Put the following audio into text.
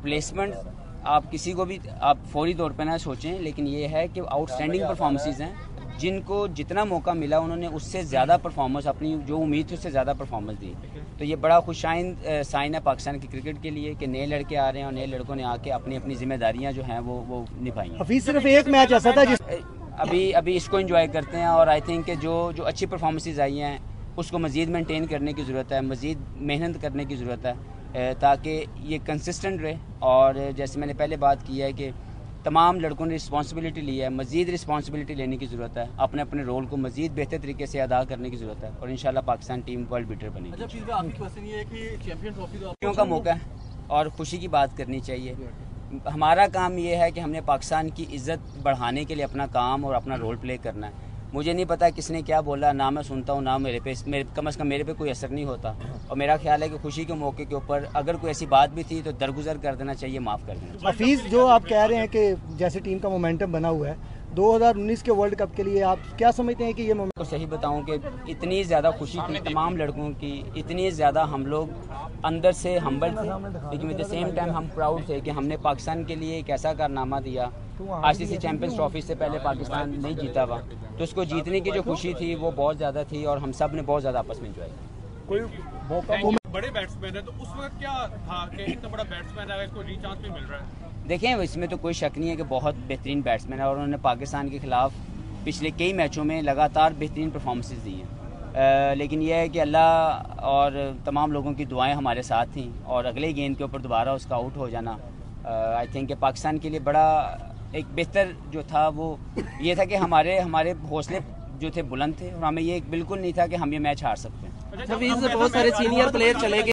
Replacement आप किसी को भी आप फौरी तौर पे ना सोचें, लेकिन ये है कि आउटस्टैंडिंग परफॉर्मेंसेज हैं, जिनको जितना मौका मिला उन्होंने उससे ज़्यादा परफॉर्मेंस, अपनी जो उम्मीद थी उससे ज़्यादा परफॉर्मेंस दी। तो ये बड़ा खुशाइंद साइन है पाकिस्तान की क्रिकेट के लिए कि नए लड़के आ रहे हैं और नए लड़कों ने आके अपनी अपनी जिम्मेदारियां जो हैं वो निभाई हैं। हफीज सिर्फ एक मैच ऐसा था जिस अभी इसको एंजॉय करते हैं, और आई थिंक कि जो अच्छी परफॉर्मेंसेज आई हैं उसको मज़ीद मेंटेन करने की ज़रूरत है, मज़ीद मेहनत करने की ज़रूरत है, ताकि ये कंसिस्टेंट रहे। और जैसे मैंने पहले बात की है कि तमाम लड़कों ने रिस्पॉन्सिबिलिटी ली है, मज़ीद रिस्पॉन्सिबिलिटी लेने की ज़रूरत है, अपने अपने रोल को मज़ीद बेहतर तरीके से अदा करने की ज़रूरत है, और इंशाल्लाह पाकिस्तान टीम वर्ल्ड बीटर बनेगी। खुशियों का मौका है और खुशी की बात करनी चाहिए। हमारा काम ये है कि हमने पाकिस्तान की इज़्ज़त बढ़ाने के लिए अपना काम और अपना रोल प्ले करना है। मुझे नहीं पता किसने क्या बोला, ना मैं सुनता हूँ, ना कम से कम मेरे पे कोई असर नहीं होता, और मेरा ख्याल है कि खुशी के मौके के ऊपर अगर कोई ऐसी बात भी थी तो दरगुजर कर देना चाहिए, माफ़ कर देना चाहिए। हफीज, जो आप कह रहे हैं कि जैसे टीम का मोमेंटम बना हुआ है 2019 के वर्ल्ड कप के लिए, आप क्या समझते हैं कि ये मोमेंटम? तो सही बताऊं कि इतनी ज़्यादा खुशी थी तमाम लड़कों की, इतनी ज़्यादा हम लोग अंदर से हम्बल थे, लेकिन एट द सेम टाइम हम प्राउड थे कि हमने पाकिस्तान के लिए एक ऐसा कारनामा दिया। आईसीसी चैंपियंस ट्रॉफी से पहले पाकिस्तान नहीं जीता हुआ, तो उसको जीतने की जो खुशी थी वो बहुत ज़्यादा थी, और हम सब ने बहुत ज़्यादा आपस में एंजॉय किया। कोई बड़े बैट्समैन है, तो उस वक्त क्या था कि इतना बड़ा बैट्समैन है, इसको रीचांस भी मिल रहा है? देखें, इसमें तो कोई शक नहीं है कि बहुत बेहतरीन बैट्समैन है, और उन्होंने पाकिस्तान के खिलाफ पिछले कई मैचों में लगातार बेहतरीन परफॉर्मेंसेस दी हैं, लेकिन यह है कि अल्लाह और तमाम लोगों की दुआएं हमारे साथ थीं, और अगले गेंद के ऊपर दोबारा उसका आउट हो जाना आई थिंक कि पाकिस्तान के लिए बड़ा एक बेहतर जो था वो ये था कि हमारे हौसले जो थे बुलंद थे, और हमें ये बिल्कुल नहीं था कि हम ये मैच हार सकते हैं। बहुत सारे सीनियर प्लेयर चले गए।